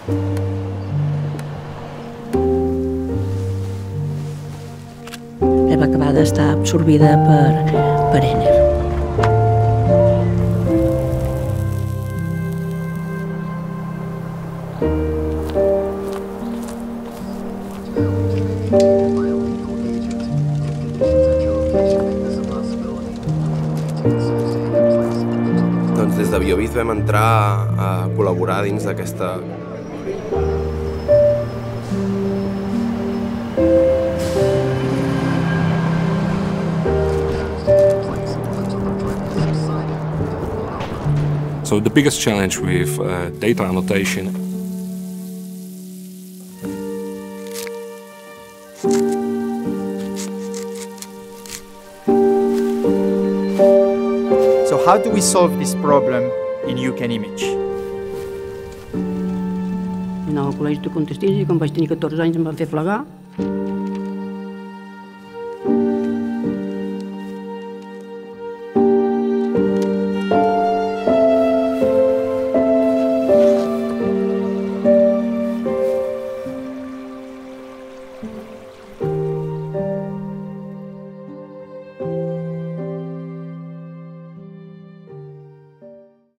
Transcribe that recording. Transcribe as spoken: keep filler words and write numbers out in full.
Va acabar d'estar absorbida per, per Ener. Doncs des de BioBiz vam entrar a col·laborar dins d'aquesta So the biggest challenge with uh, data annotation So how do we solve this problem in You Can Image? Anava al col·legi de contestins i quan vaig tenir catorze anys em van fer plegar.